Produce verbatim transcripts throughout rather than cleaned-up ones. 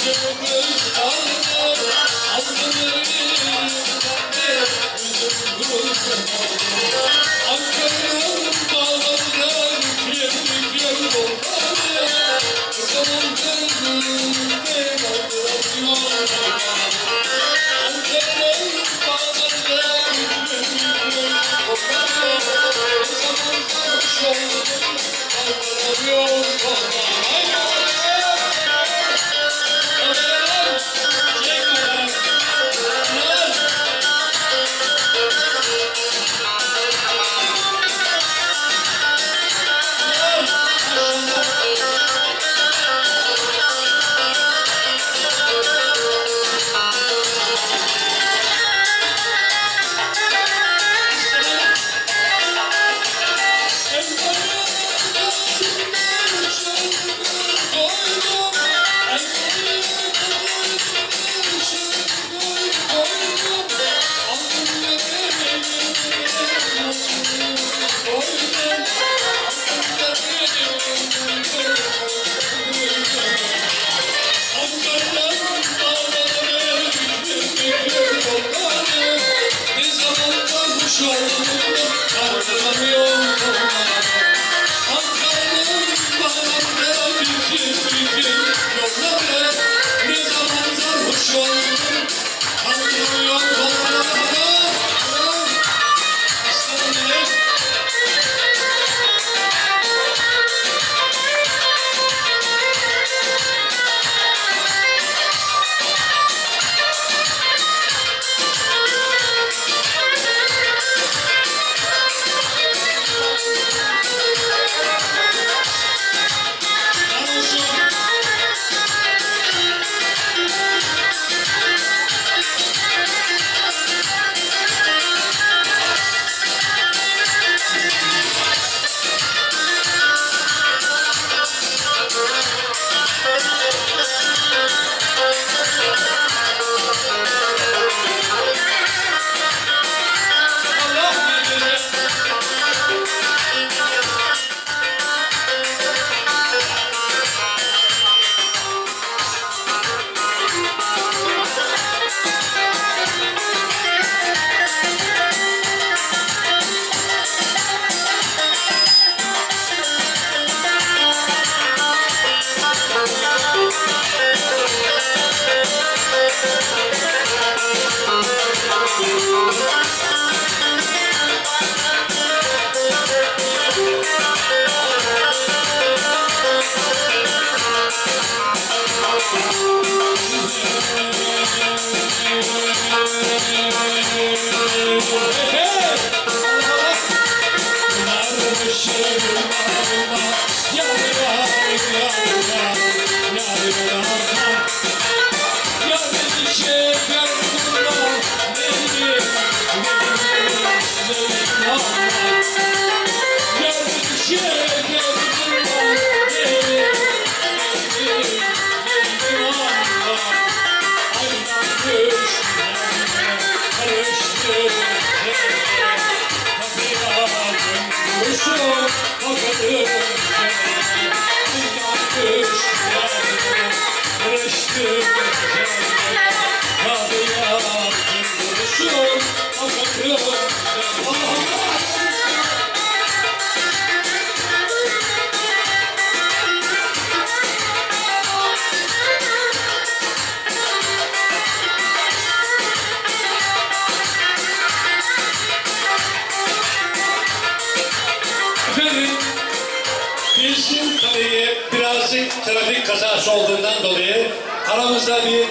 Trafik kazası olduğundan dolayı aramızda bir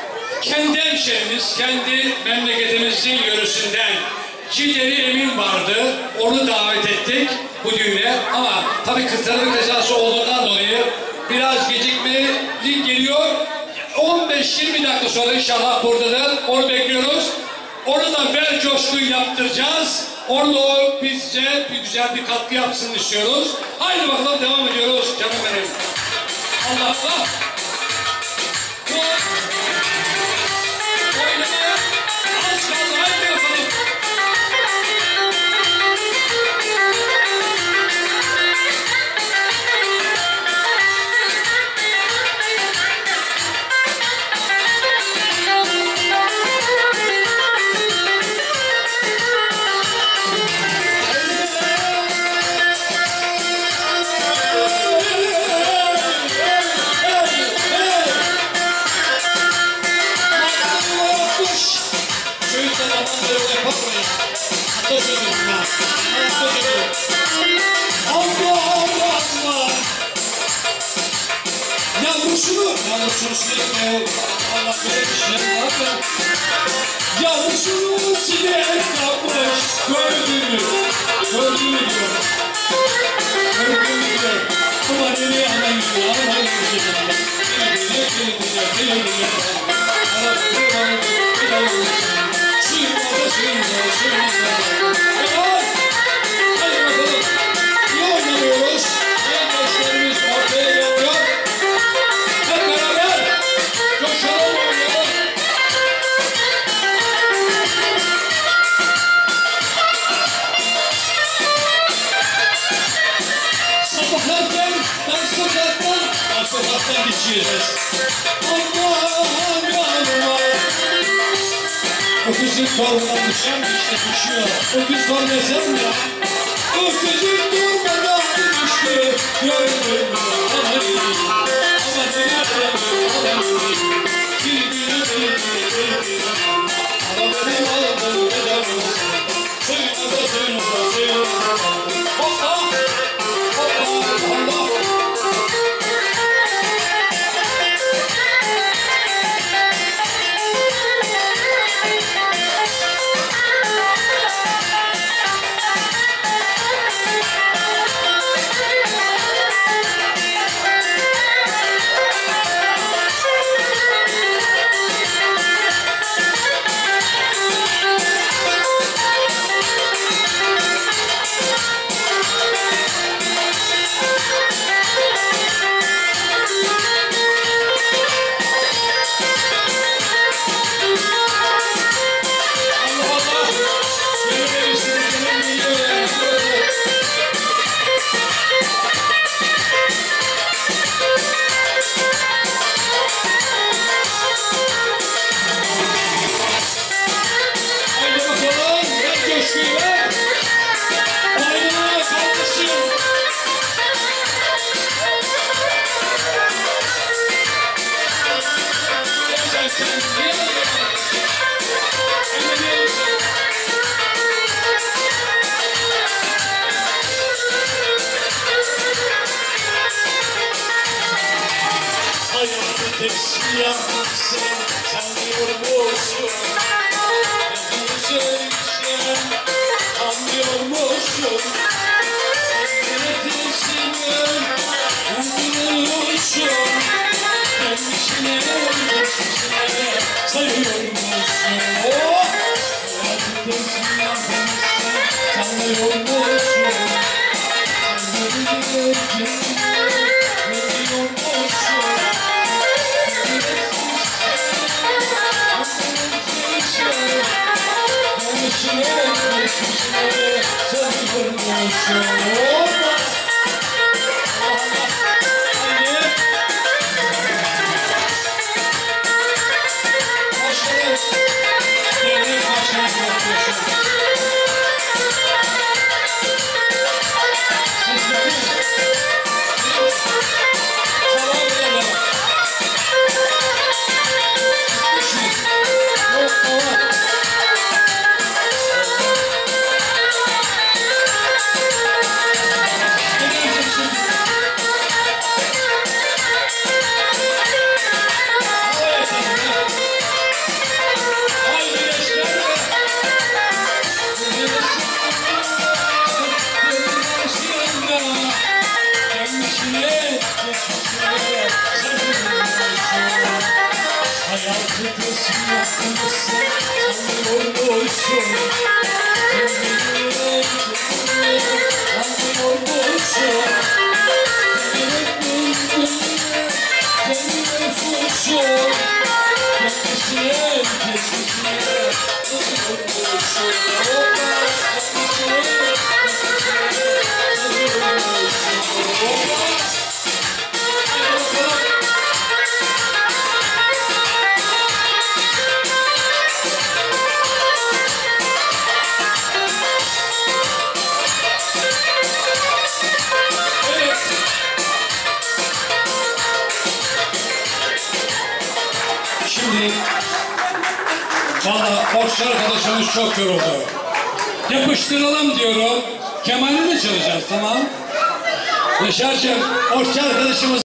kendi hemşerimiz, kendi memleketimizin yörüsünden Cideri Emin vardı. Onu davet ettik bu düğüne ama tabii trafik kazası olduğundan dolayı biraz gecikmeli geliyor. on beş yirmi dakika sonra inşallah buradadır. Onu bekliyoruz. Onu da ver coşkuyu yaptıracağız. Orada o bize bir güzel bir katkı yapsın istiyoruz. Haydi bakalım devam ediyoruz canım benim. Allah Allah. Oynamaya az kaldı. Haydi yapalım. Namusun sevme, Allah vermişler bakın. Yavrusunun sinek kapmış, gördün mü? Gördün mü diyor. Gördün mü diyor. Kumarını alayım, alayım diyor. Gel gel gel gel gel. Arasını var, bir alayım. Suyuma da suyuma, suyuma da. Helal! Hadi bakalım. İyi oynanıyoruz. Gençlerimiz ortaya geliyor. Hep beraber coşalım oynayalım. Sabahlarken ben sokaktan, ben sokaktan geçeceğiz. Aman yanma. Öküzün kolundan düşen işte düşüyor. Öküz var desem ya. Öküzün durmadan düştü. Gördün mü? Aman aman nereden aman bir günü bir günü ama benim aldığım neden olsun. Suyuna da suyuna da suyuna da. Hoppa! Hoppa! Allah! Hayatı tesbih sen sanıyormuşsun. Gözünü sevsen anlıyormuşsun. Kendine teslim anlıyormuşsun. Kendisine kendisine sayıyormuşsun. Oh! Hayatı tesbih sen sanıyormuşsun. Kendine kendine hayatı tesbih yapmışsın, anlıyormuşsun. Kendine kendine anlıyormuşsun. Kendine kendine kendine fuşsun. Kendisine kendisine anlıyormuşsun. Şimdi valla boşçu arkadaşımız çok yoruldu. Yapıştıralım diyorum. Kemal'i de çalacağız, tamam. Yaşar'cığım boşçu arkadaşımız